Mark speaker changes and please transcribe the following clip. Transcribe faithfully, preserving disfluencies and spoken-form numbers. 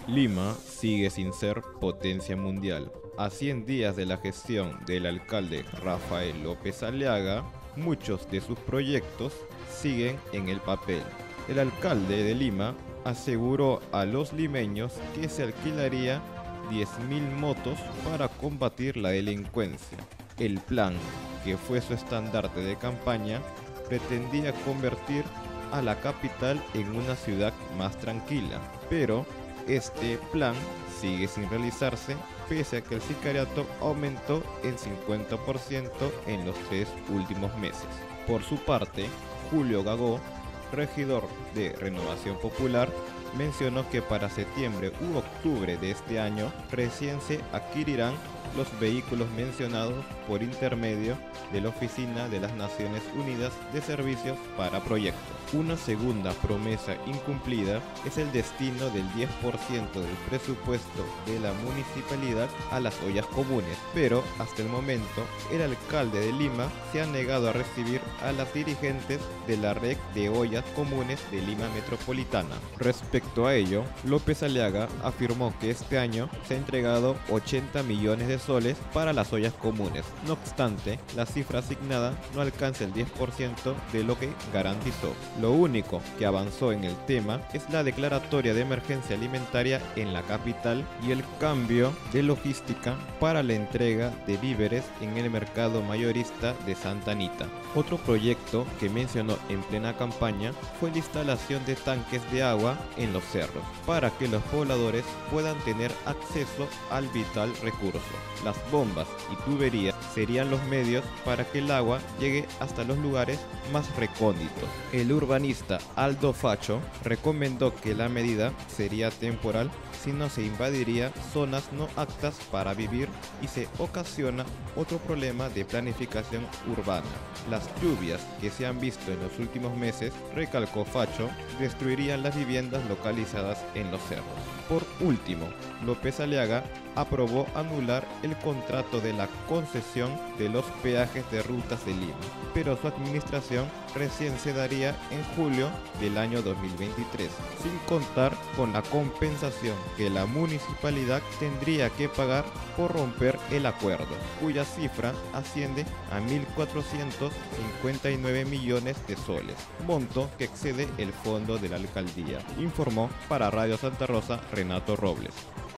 Speaker 1: Lima sigue sin ser potencia mundial. A cien días de la gestión del alcalde Rafael López Aliaga, muchos de sus proyectos siguen en el papel. El alcalde de Lima aseguró a los limeños que se alquilaría diez mil motos para combatir la delincuencia. El plan, que fue su estandarte de campaña, pretendía convertir a la capital en una ciudad más tranquila, pero este plan sigue sin realizarse pese a que el sicariato aumentó en cincuenta por ciento en los tres últimos meses. Por su parte, Julio Gagó, regidor de Renovación Popular, mencionó que para septiembre u octubre de este año recién se adquirirán los vehículos mencionados por intermedio de la Oficina de las Naciones Unidas de Servicios para Proyectos. Una segunda promesa incumplida es el destino del diez por ciento del presupuesto de la municipalidad a las ollas comunes, pero hasta el momento el alcalde de Lima se ha negado a recibir a las dirigentes de la red de ollas comunes de Lima Metropolitana. Respecto a ello, López Aliaga afirmó que este año se ha entregado ochenta millones de soles para las ollas comunes. No obstante, la cifra asignada no alcanza el diez por ciento de lo que garantizó. Lo único que avanzó en el tema es la declaratoria de emergencia alimentaria en la capital y el cambio de logística para la entrega de víveres en el mercado mayorista de Santa Anita. Otro proyecto que mencionó en plena campaña fue la instalación de tanques de agua en los cerros para que los pobladores puedan tener acceso al vital recurso. Las bombas y tuberías serían los medios para que el agua llegue hasta los lugares más recónditos. El urbanista Aldo Facho recomendó que la medida sería temporal si no se invadiría zonas no aptas para vivir y se ocasiona otro problema de planificación urbana. Las lluvias que se han visto en los últimos meses, recalcó Facho, destruirían las viviendas localizadas en los cerros. Por último, López Aliaga aprobó anular el contrato de la concesión de los peajes de rutas de Lima, pero su administración recién se daría en julio del año dos mil veintitrés, sin contar con la compensación que la municipalidad tendría que pagar por romper el acuerdo, cuya cifra asciende a mil cuatrocientos cincuenta y nueve millones de soles, monto que excede el fondo de la alcaldía, informó para Radio Santa Rosa Renato Robles.